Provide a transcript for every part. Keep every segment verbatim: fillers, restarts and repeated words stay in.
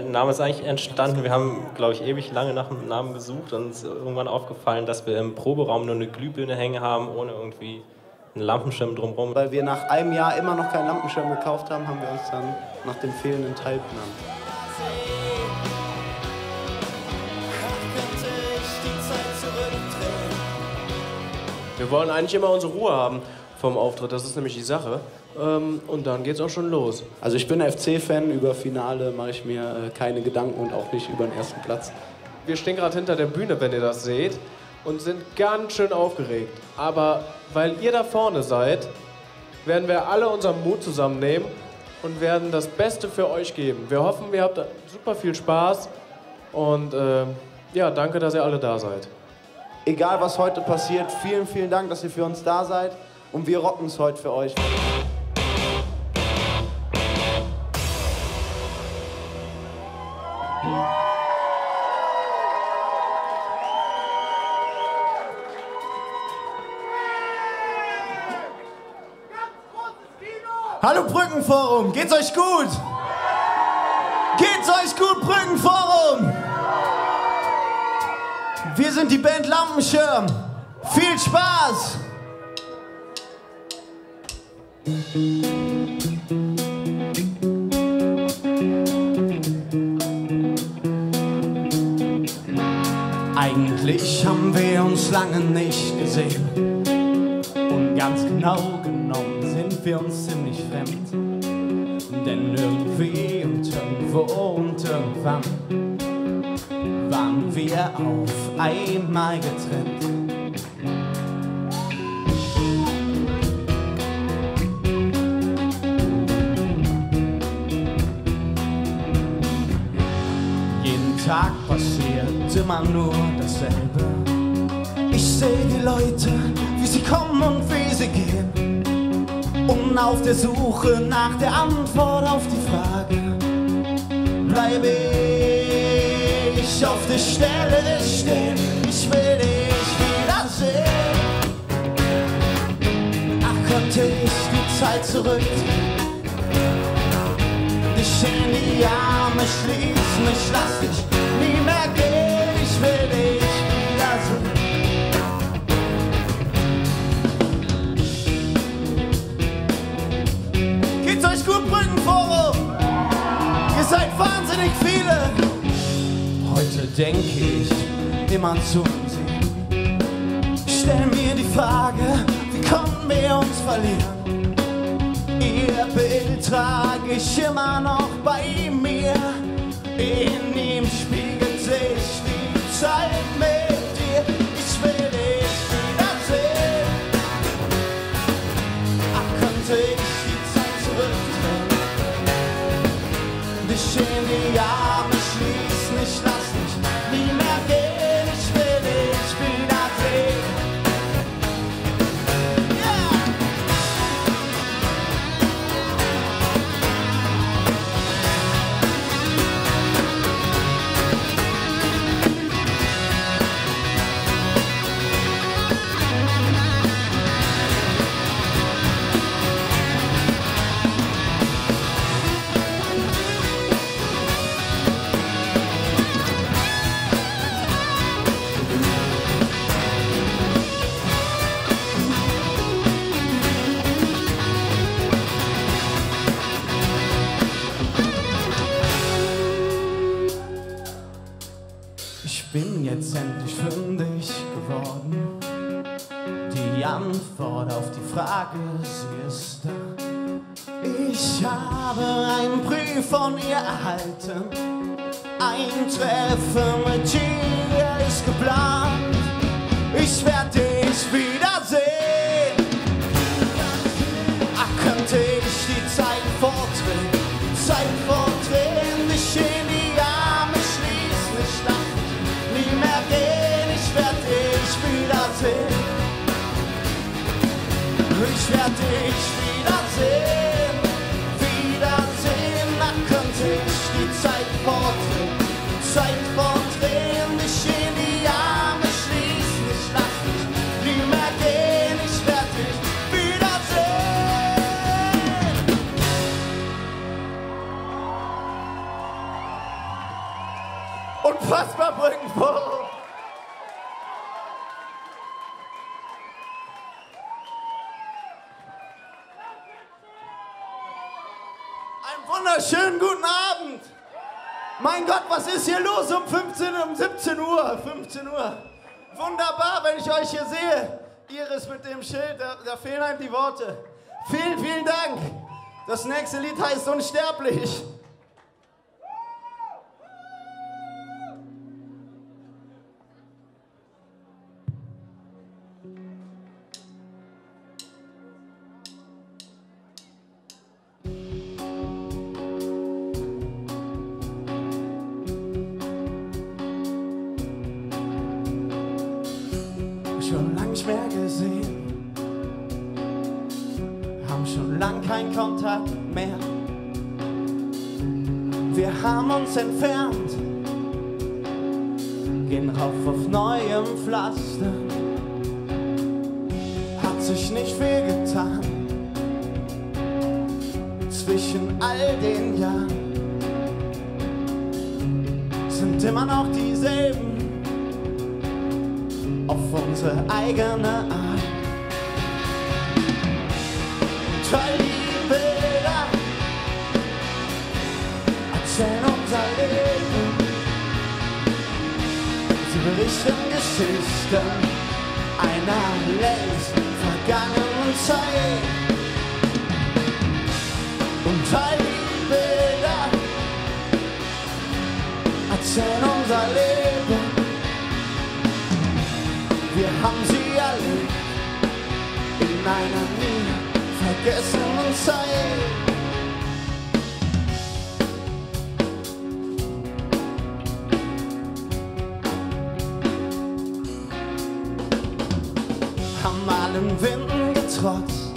Name ist eigentlich entstanden. Wir haben, glaube ich, ewig lange nach einem Namen gesucht und uns ist irgendwann aufgefallen, dass wir im Proberaum nur eine Glühbirne hängen haben, ohne irgendwie einen Lampenschirm drumherum. Weil wir nach einem Jahr immer noch keinen Lampenschirm gekauft haben, haben wir uns dann nach dem fehlenden Teil benannt. Wir wollen eigentlich immer unsere Ruhe haben vom Auftritt, das ist nämlich die Sache. Und dann geht's auch schon los. Also ich bin F C-Fan, über Finale mache ich mir keine Gedanken und auch nicht über den ersten Platz. Wir stehen gerade hinter der Bühne, wenn ihr das seht, und sind ganz schön aufgeregt. Aber weil ihr da vorne seid, werden wir alle unseren Mut zusammennehmen und werden das Beste für euch geben. Wir hoffen, ihr habt super viel Spaß und äh, ja, danke, dass ihr alle da seid. Egal was heute passiert, vielen, vielen Dank, dass ihr für uns da seid und wir rocken es heute für euch. Hallo Brückenforum, geht's euch gut? Geht's euch gut, Brückenforum? Wir sind die Band Lampenschirm. Viel Spaß! Eigentlich haben wir uns lange nicht gesehen. Und ganz genau genommen sind wir uns ziemlich fremd. Denn irgendwie und irgendwo und irgendwann waren wir auf einmal getrennt. Jeden Tag passiert immer nur dasselbe. Ich sehe die Leute, wie sie kommen und wie sie gehen. Und auf der Suche nach der Antwort auf die Frage bleibe ich auf der Stelle stehen. Ich will dich wiedersehen. Ach, könnte ich die Zeit zurückdrehen, dich in die Arme schließen. Ich lass dich nie mehr gehen. Ich will dich wiedersehen. Geht's euch gut, Brückenforum? Ihr seid wahnsinnig viele. Heute denke ich immer zu sie. Ich stell mir die Frage, wie konnten wir uns verlieren? Ihr Bild trage ich immer noch bei mir. In ihm spiegelt sich die Zeit mit dir. Ich will dich wiedersehen. Ach, könnte ich dich in die Arme schließen, ich lass dich nie mehr gehen, ich will dich wiedersehen. Yeah! Ich bin jetzt endlich fündig geworden. Die Antwort auf die Frage, sie ist da. Ich habe einen Brief von ihr erhalten. Ein Treffen mit ihr ist geplant. Ich werde dich wiedersehen. Ach, könnte ich die Zeit vordrehen, die Zeit vordrehen, dich in die Arme schließen. Ich lass nie mehr gehen, ich werd dich wiedersehen. Ich werd dich wiedersehen, wiedersehen. Da könnte ich die Zeit vordrehen, Zeit vordrehen, dich in die Arme schließen. Ich lass dich nie mehr gehen, ich werd dich wiedersehen. Unfassbar Brückenforum. Einen wunderschönen guten Abend. Mein Gott, was ist hier los um fünfzehn, um siebzehn Uhr? fünfzehn Uhr. Wunderbar, wenn ich euch hier sehe. Iris mit dem Schild, da, da fehlen einem die Worte. Vielen, vielen Dank. Das nächste Lied heißt Unsterblich. Schon lang nicht mehr gesehen, haben schon lang keinen Kontakt mehr. Wir haben uns entfernt, gehen rauf auf neuem Pflaster. Hat sich nicht viel getan zwischen all den Jahren, sind immer noch dieselben auf unsere eigene Art. Toll die Bilder erzählen unser Leben, sie berichten Geschichten einer längst vergangenen Zeit. Und all die Bilder erzählen unser Leben, wir haben sie alle in einer nie vergessenen Zeit. Haben allen Winden getrotzt,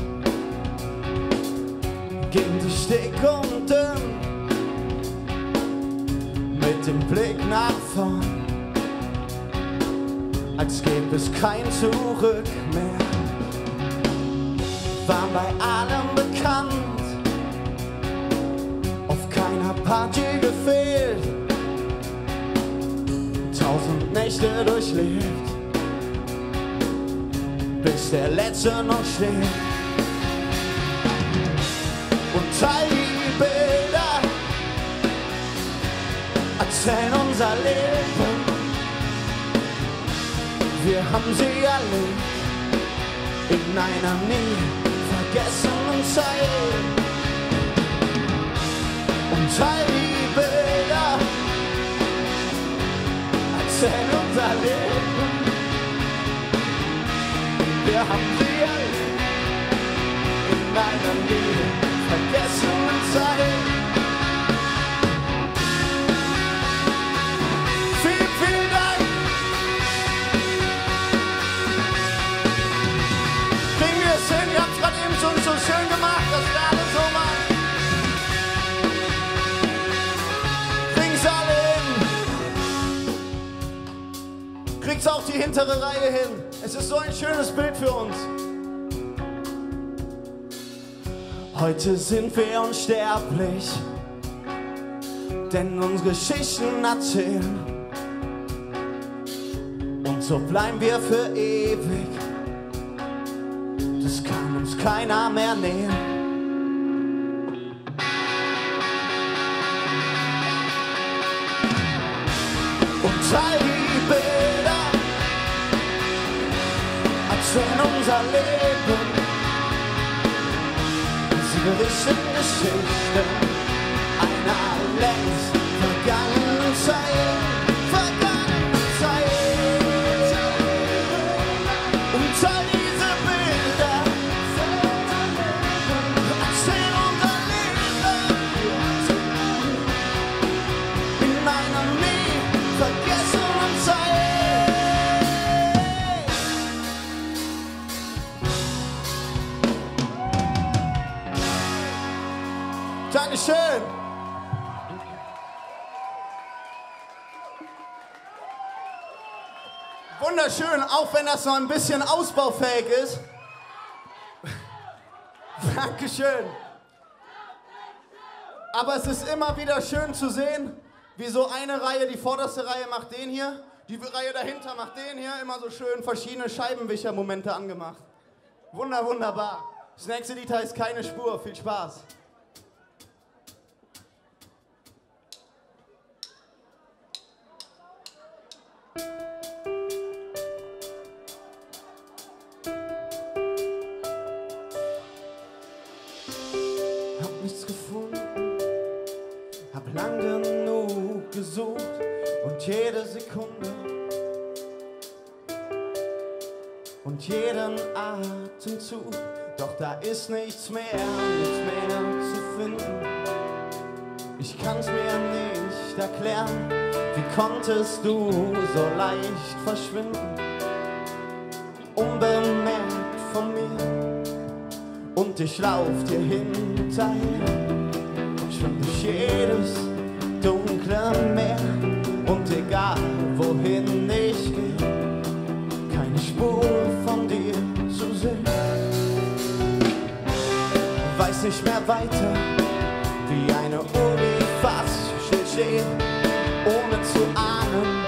gegen die dick und dünn, mit dem Blick nach vorn, als gäbe es kein Zurück mehr. Waren bei allem bekannt, auf keiner Party gefehlt, tausend Nächte durchlebt, bis der letzte noch steht. Und all die Bilder erzählen unser Leben, wir haben sie alle in einer nie vergessenen Zeit. Und all die Bilder erzählen unser Leben, wir haben sie alle in einer nie vergessenen Zeit. So schön gemacht, dass wir alle so machen. Bring's alle hin. Kriegt's auch die hintere Reihe hin. Es ist so ein schönes Bild für uns. Heute sind wir unsterblich, denn unsere Geschichten erzählen. Und so bleiben wir für ewig. Das kann uns keiner mehr nehmen. Und all die Bilder erzählen unser Leben, sie berichten Geschichten einer längst vergangenen Zeit. Vergangenen Zeit. Und all diese Bilder erzählen unser Leben in einer nie vergessenen Zeit. Dankeschön. Wunderschön, auch wenn das noch ein bisschen ausbaufähig ist. Dankeschön. Aber es ist immer wieder schön zu sehen, wie so eine Reihe, die vorderste Reihe macht den hier, die Reihe dahinter macht den hier, immer so schön verschiedene Scheibenwischer-Momente angemacht. Wunder, wunderbar. Das nächste Lied heißt Keine Spur. Viel Spaß. Hab nichts gefunden, hab lang genug gesucht und jede Sekunde und jeden Atemzug, doch da ist nichts mehr, nichts mehr zu finden. Ich kann's mir nicht erklären, wie konntest du so leicht verschwinden, unbemerkt von mir, und ich lauf dir hinterher, schwimm durch jedes dunkle Meer, und egal wohin ich geh, keine Spur von dir zu sehen. Weiß nicht mehr weiter, wie eine Uhr, die fast still steht, ohne zu ahnen,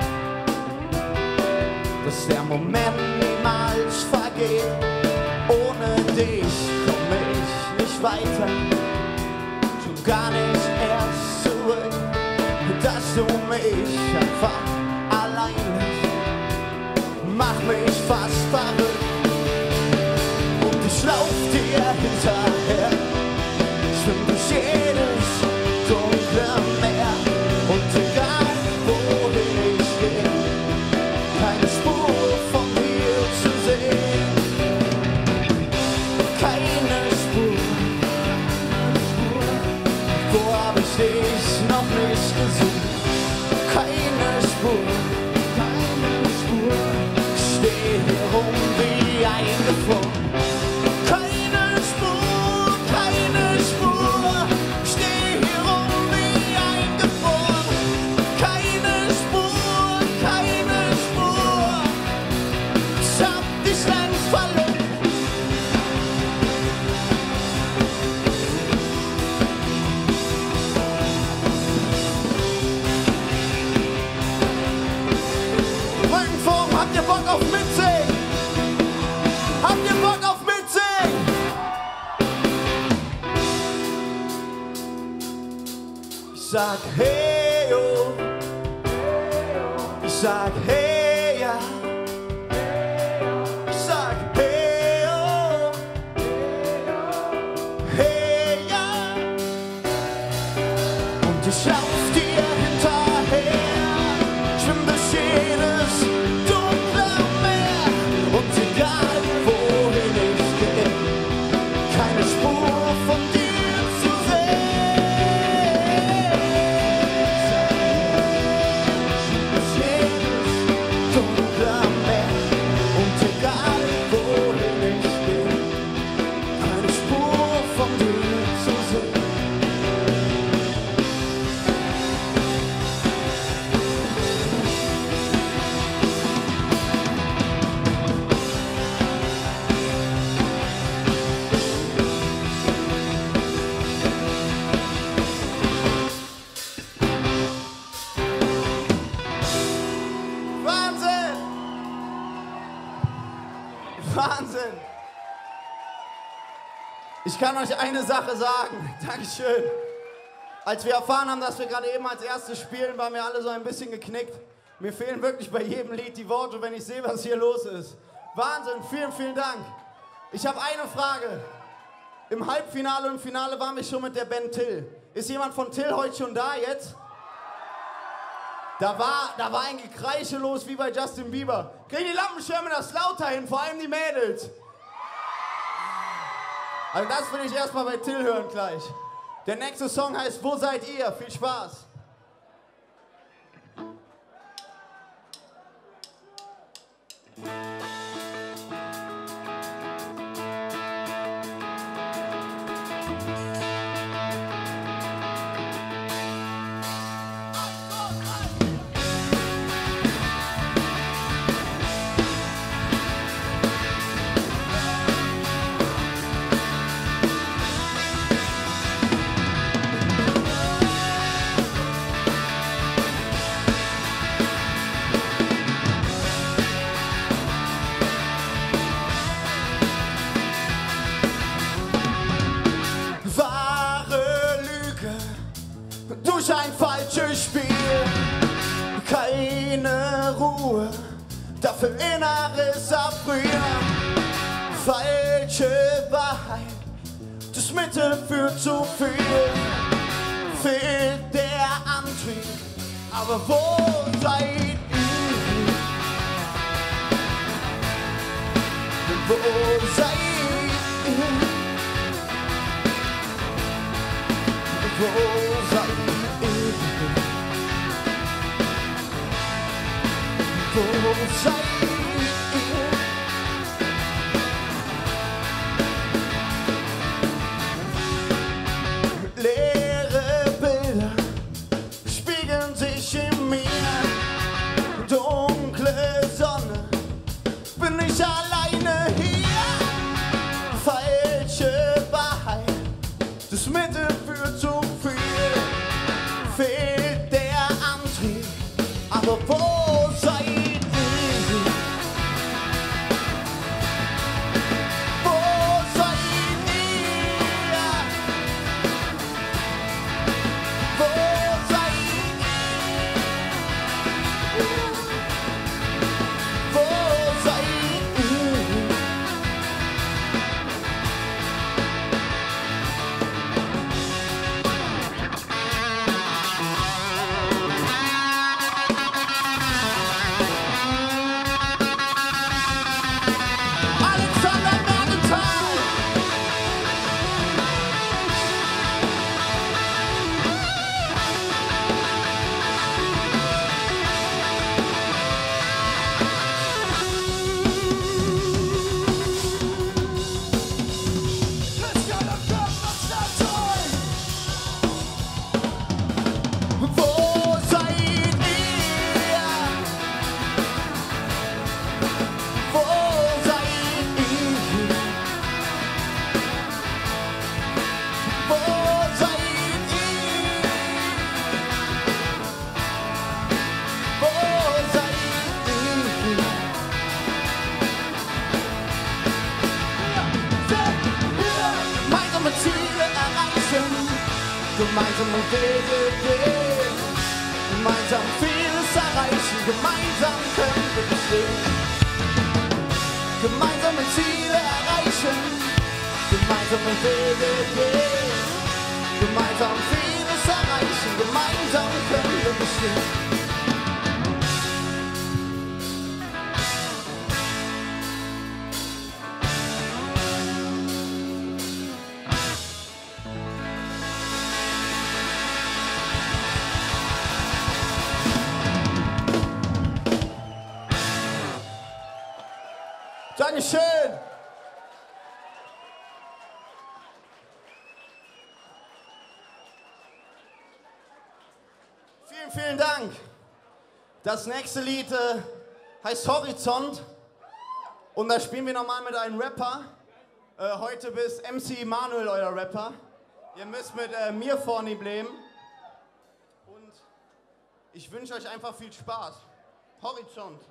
dass der Moment niemals vergeht. Ohne dich komm ich nicht weiter, schon gar nicht erst zurück, dass du mich einfach allein lässt, mach mich fast verrückt. Und ich lauf dir hinterher, schwimm durch jedes dunkle Meer, und egal wohin ich geh, keine Spur von dir zu sehen. Keine Spur, wo hab ich dich noch nicht gesucht? Keine Spur, keine Spur, steh hier rum wie eingefroren. Keine Spur, keine Spur, steh hier rum wie eingefroren. Keine Spur, keine Spur, ich hab dich längst verloren. Habt ihr Bock auf Mitsingen? Habt ihr Bock auf Mitsingen? Ich sag hey yo, ich sag hey ja, ich sag hey yo, hey ja, und ich lauf dir hinterher, schwimm durch jedes Wahnsinn! Ich kann euch eine Sache sagen. Dankeschön. Als wir erfahren haben, dass wir gerade eben als erstes spielen, waren wir alle so ein bisschen geknickt. Mir fehlen wirklich bei jedem Lied die Worte, wenn ich sehe, was hier los ist. Wahnsinn, vielen, vielen Dank. Ich habe eine Frage. Im Halbfinale und im Finale waren wir schon mit der Band Till. Ist jemand von Till heute schon da jetzt? Da war, da war ein Gekreische los wie bei Justin Bieber. Kriegen die Lampenschirme das lauter hin, vor allem die Mädels. Also das will ich erstmal bei Till hören gleich. Der nächste Song heißt Wo seid ihr? Viel Spaß. für Inneres ab früher. Falsche Wahrheit, das Mittel führt zu viel. Fehlt der Antrieb, aber wo seid ihr? Wo seid ihr? Wo seid ihr? Wo seid ihr? Leere Bilder spiegeln sich in mir. Dunkle Sonne, bin ich alleine hier. Falsche Wahrheit, das Mittel führt zu viel. Fehlt der Antrieb, aber wo seid ihr? Gemeinsame Wege gehen, gemeinsam vieles erreichen, gemeinsam können wir bestehen. Gemeinsame Ziele erreichen, gemeinsame Wege gehen, gemeinsam vieles erreichen, gemeinsam können wir bestehen. Dankeschön! Vielen, vielen Dank. Das nächste Lied äh, heißt Horizont und da spielen wir nochmal mit einem Rapper. Äh, heute bis M C Manuel, euer Rapper. Ihr müsst mit äh, mir vorne bleiben und ich wünsche euch einfach viel Spaß. Horizont.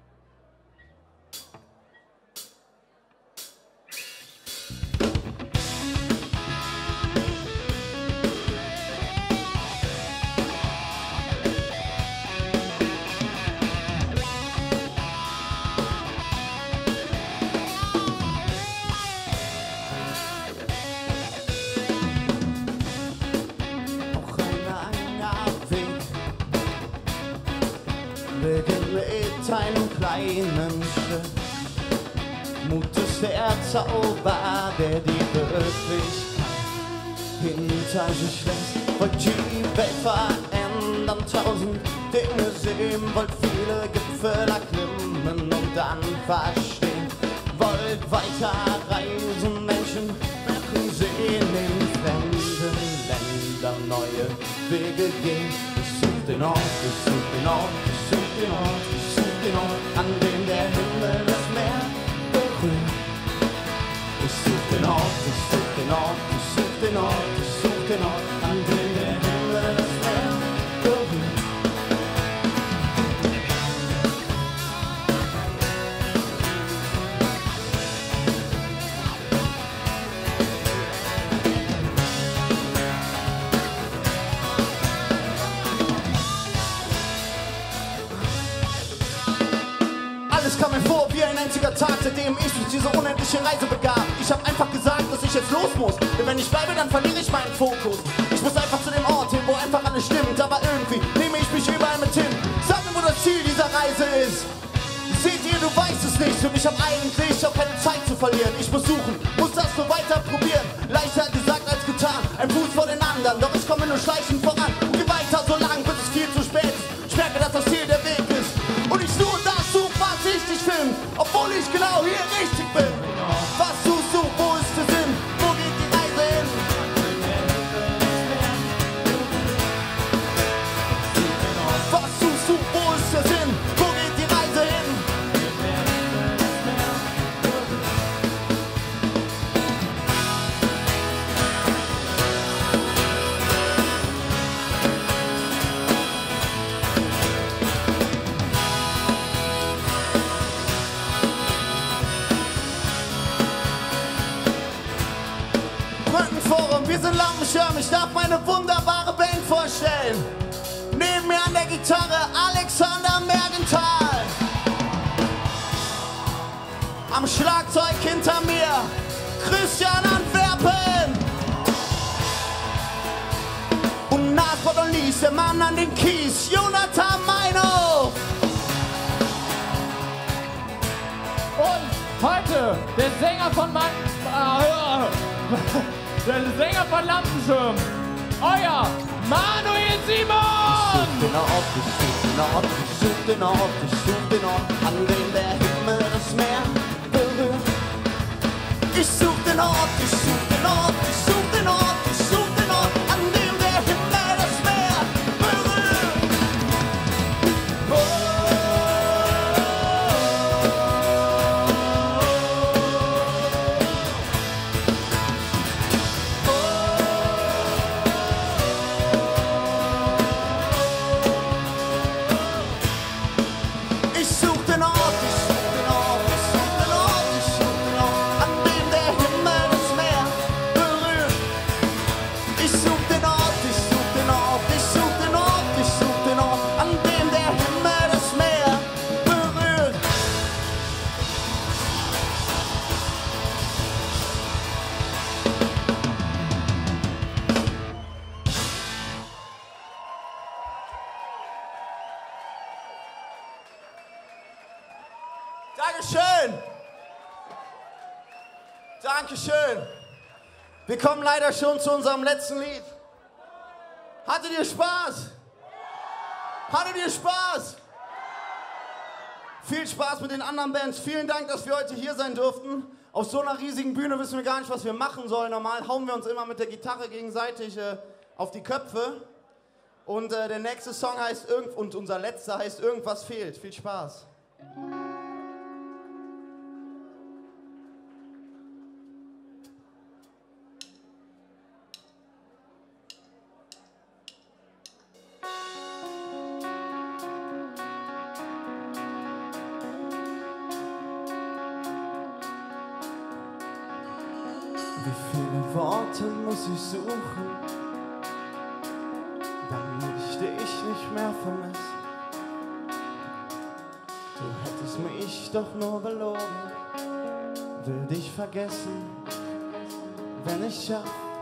Mit einem kleinen Schritt. Mut ist der Zauber, der die Wirklichkeit hinter sich lässt. Wollt die Welt verändern, tausend Dinge sehen, wollt viele Gipfel erklimmen und dann verstehen. Wollt weiter reisen, Menschen machen sehen, in fremden Ländern neue Wege gehen. Ich such den Ort, ich such den Ort, ich such den Ort, ich such den Ort, an dem der Himmel das Meer berührt. Ich such den Ort, ich such den Ort, ich such den Ort, ich such den Ort, an dem der Himmel das Meer berührt. Es kam mir vor wie ein einziger Tag, seitdem ich durch diese unendliche Reise begab. Ich hab einfach gesagt, dass ich jetzt los muss, denn wenn ich bleibe, dann verliere ich meinen Fokus. Ich muss einfach zu dem Ort hin, wo einfach alles stimmt, aber irgendwie nehme ich mich überall mit hin. Sag mir, wo das Ziel dieser Reise ist. Seht ihr, du weißt es nicht und ich hab eigentlich auch keine Zeit zu verlieren. Ich muss suchen, muss das so weiter probieren. Leichter gesagt als getan, ein Fuß vor den anderen, doch ich komme nur schleichend voran. Geh weiter so lang, bis es viel zu spät ist. Ich merke, dass das Ziel der Weg ist. Und ich nur das such, was ich dich finde, obwohl ich genau hier richtig bin. Was suchst du, wo ist der Sinn? Wo geht die Reise hin? Was suchst du, wo ist der Sinn? Wo geht die Reise hin? Brückenforum, wir sind Lampenschirm, ich darf meine wunderbare Band vorstellen. Neben mir an der Gitarre Alexander Mergenthal. Am Schlagzeug hinter mir Christian Antwerpen. Und last but not least, der Mann an den Kies, Jonathan Meinhof. Und heute der Sänger von Man äh, der Sänger von Lampenschirm, euer Manuel Simon! Den Ort, ich such den Ort, ich such den Ort, ich such den Ort, an dem der Himmel das Meer berührt. Ich such den Ort, ich such den Ort, ich such den Ort, ich such den Ort, an dem der Himmel das Meer berührt. Oh. Ich such den Ort, ich such den Ort, ich such den Ort, ich such den Ort, an dem der Himmel das Meer berührt. Ich such den Ort, ich such den Ort, ich such den Ort, ich such den Ort, an dem der Himmel das Meer berührt. Dankeschön! Dankeschön! Wir kommen leider schon zu unserem letzten Lied. Hattet ihr Spaß? Hattet ihr Spaß? Viel Spaß mit den anderen Bands. Vielen Dank, dass wir heute hier sein durften. Auf so einer riesigen Bühne wissen wir gar nicht, was wir machen sollen. Normal hauen wir uns immer mit der Gitarre gegenseitig äh, auf die Köpfe. Und äh, der nächste Song heißt Irgend und unser letzter heißt Irgendwas fehlt. Viel Spaß. Wie viele Worte muss ich suchen, damit ich dich nicht mehr vermisse? Du hättest mich doch nur belogen, will dich vergessen, wenn ich schaff.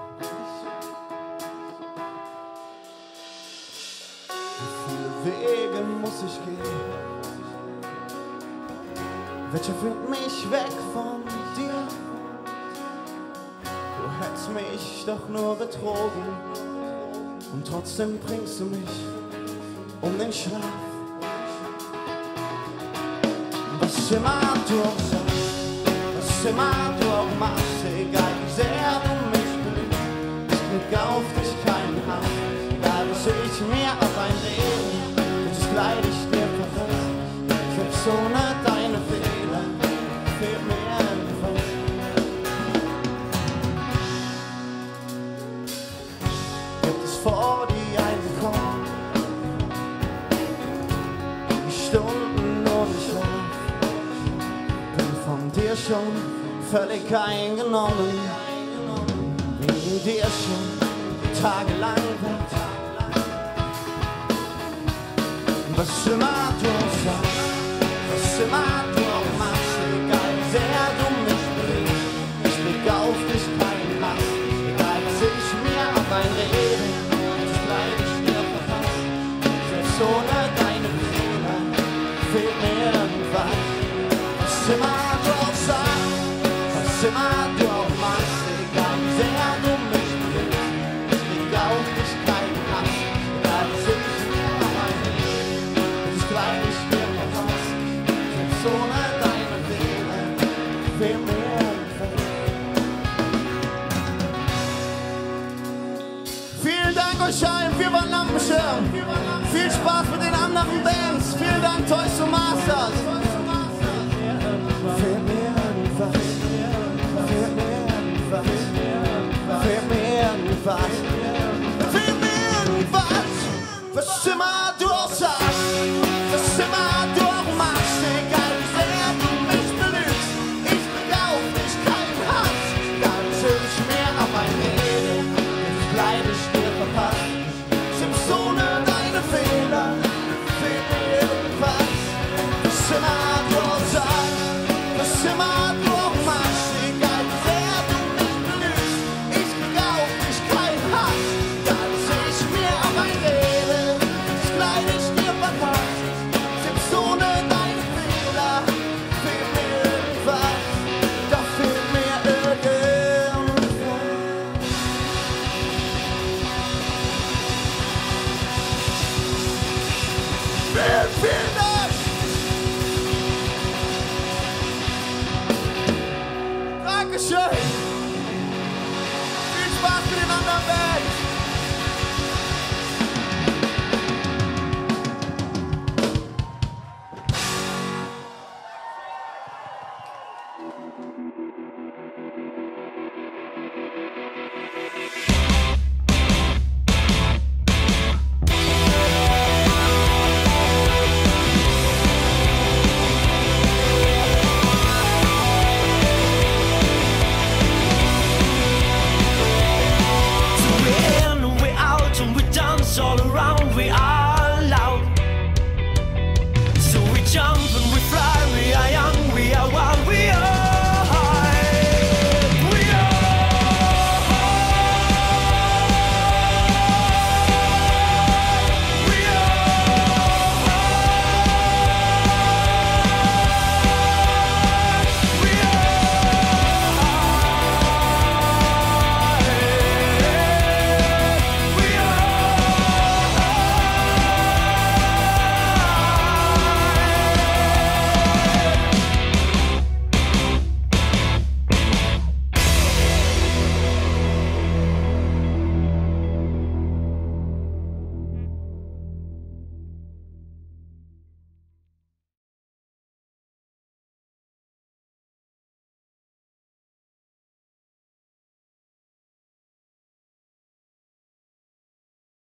Wie viele Wege muss ich gehen? Welcher führt mich weg von dir? Du hättest mich doch nur betrogen und trotzdem bringst du mich um den Schlaf. Was immer du auch sagst, was immer du auch machst, egal wie sehr du mich belügst, ich krieg auf dich keinen Hass. Egal was ich mir auf ein Leben, das Kleid ich dir versetzt, selbst ohne deine Fehler fehlt mir etwas. Vor die eingekommen, die Stunden ohne Schlaf, bin von dir schon völlig eingenommen, wegen dir schon tagelang weg. Was immer du sagst, was immer du ohne deine Fehler fehlt mir irgendwas. Vielen Dank euch allen, wir waren Lampenschirm. Viel Spaß mit den anderen Bands. Vielen Dank Toys to Masters. Fehlt mir irgendwas. Fehlt mir irgendwas. Fehlt mir irgendwas. Fehlt mir irgendwas. Was immer du auch sagst, was immer du auch machst, egal wie sehr du mich belügst, ich krieg auf dich keinen Hass. Ganz hübsch mir auf ein Rede, ich bleibe dir verpasst. Selbst ohne deine Fehler fehlt mir irgendwas. Was immer du auch sagst, was immer du auch machst, egal wie sehr du mich belügst, ich krieg auf dich keinen Hass. Ganz ich mir auf ein Rede, ich bleibe dir verpasst. Selbst ohne deine Fehler fehlt mir irgendwas. Da fehlt mir irgendwas. Vielen, vielen Dank.